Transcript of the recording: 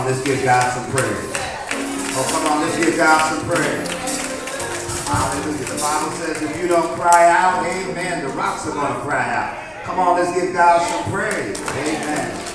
let's give God some praise. Oh, come on, let's give God some praise. Hallelujah. The Bible says if you don't cry out, amen, the rocks are going to cry out. Come on, let's give God some praise. Amen.